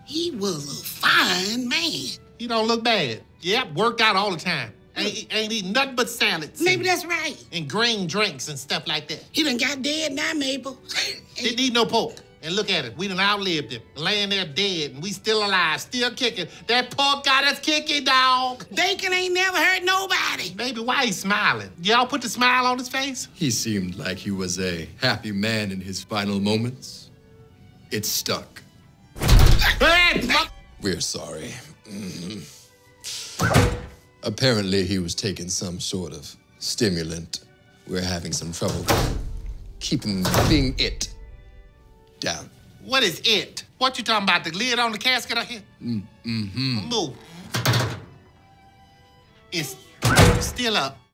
He was a fine man. He don't look bad. Yep, worked out all the time. Ain't eating nothing but salads. Maybe that's right. And green drinks and stuff like that. He done got dead now, Mabel. Didn't eat no pork. And look at it, we done outlived him. Laying there dead, and we still alive, still kicking. That pork got us kicking, dog. Bacon ain't never hurt nobody. Baby, why he smiling? Y'all put the smile on his face? He seemed like he was a happy man in his final moments. It stuck. We're sorry. Apparently, he was taking some sort of stimulant. We're having some trouble keeping being it down. What is it? What you talking about? The lid on the casket out here? Mm-hmm. Move. It's still up.